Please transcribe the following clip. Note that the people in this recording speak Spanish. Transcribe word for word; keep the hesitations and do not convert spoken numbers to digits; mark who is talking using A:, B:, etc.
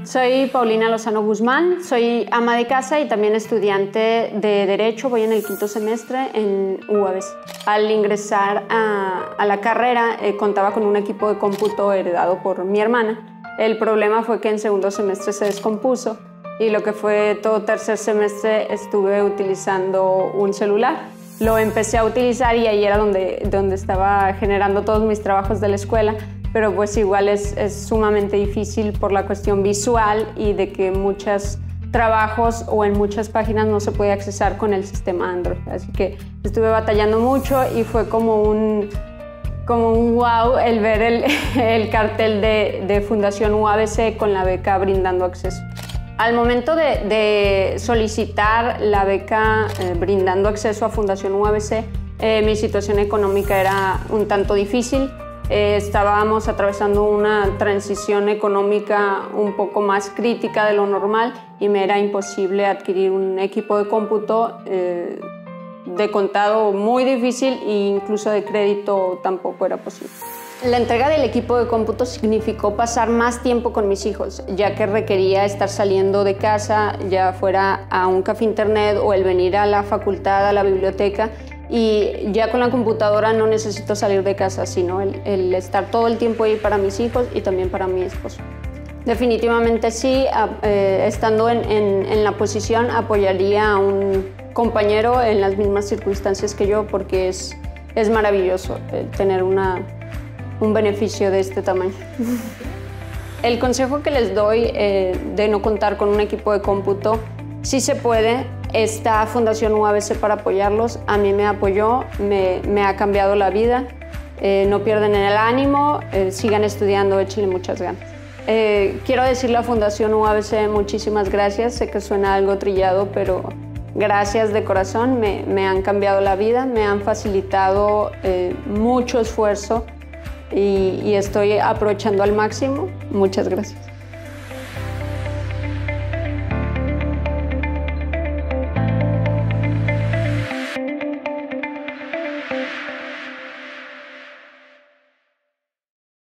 A: soy Paulina Lozano Guzmán, soy ama de casa y también estudiante de Derecho, voy en el quinto semestre en U A B C. Al ingresar a, a la carrera eh, contaba con un equipo de cómputo heredado por mi hermana. El problema fue que en segundo semestre se descompuso y lo que fue todo tercer semestre estuve utilizando un celular. Lo empecé a utilizar y ahí era donde, donde estaba generando todos mis trabajos de la escuela, pero pues igual es, es sumamente difícil por la cuestión visual y de que muchos trabajos o en muchas páginas no se puede accesar con el sistema Android. Así que estuve batallando mucho y fue como un, como un wow el ver el, el cartel de, de Fundación U A B C con la beca brindando acceso. Al momento de, de solicitar la beca eh, brindando acceso a Fundación U A B C, eh, mi situación económica era un tanto difícil. Eh, estábamos atravesando una transición económica un poco más crítica de lo normal y me era imposible adquirir un equipo de cómputo eh, de contado muy difícil e incluso de crédito tampoco era posible. La entrega del equipo de cómputo significó pasar más tiempo con mis hijos, ya que requería estar saliendo de casa, ya fuera a un café internet o el venir a la facultad, a la biblioteca. Y ya con la computadora no necesito salir de casa, sino el, el estar todo el tiempo ahí para mis hijos y también para mi esposo. Definitivamente sí, eh, estando en, en, en la posición apoyaría a un compañero en las mismas circunstancias que yo porque es, es maravilloso eh, tener una, un beneficio de este tamaño. El consejo que les doy eh, de no contar con un equipo de cómputo, sí se puede. Está Fundación U A B C para apoyarlos. A mí me apoyó, me, me ha cambiado la vida. Eh, no pierden el ánimo, eh, sigan estudiando, échenle muchas ganas. Eh, quiero decirle a Fundación U A B C muchísimas gracias. Sé que suena algo trillado, pero gracias de corazón. Me, me han cambiado la vida, me han facilitado eh, mucho esfuerzo y, y estoy aprovechando al máximo. Muchas gracias.